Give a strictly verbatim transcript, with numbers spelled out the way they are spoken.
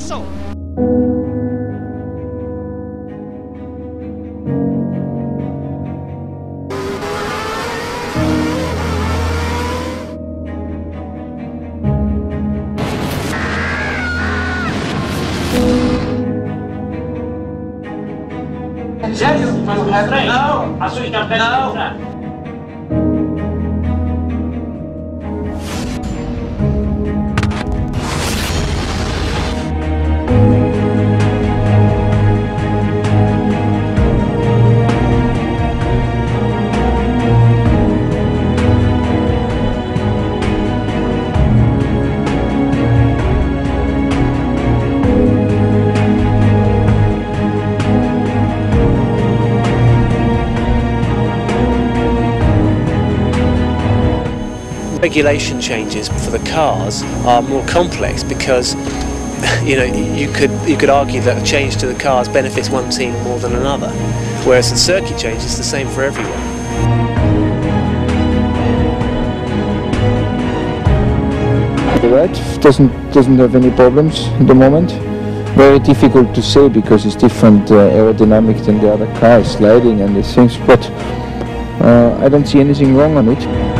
axle. Sério? Foi o refrém? Não. A sua estratégia não. Regulation changes for the cars are more complex because you know you could you could argue that a change to the cars benefits one team more than another, whereas the circuit change is the same for everyone. The red doesn't doesn't have any problems at the moment. Very difficult to say because it's different uh, aerodynamic than the other cars, sliding and these things. But uh, I don't see anything wrong on it.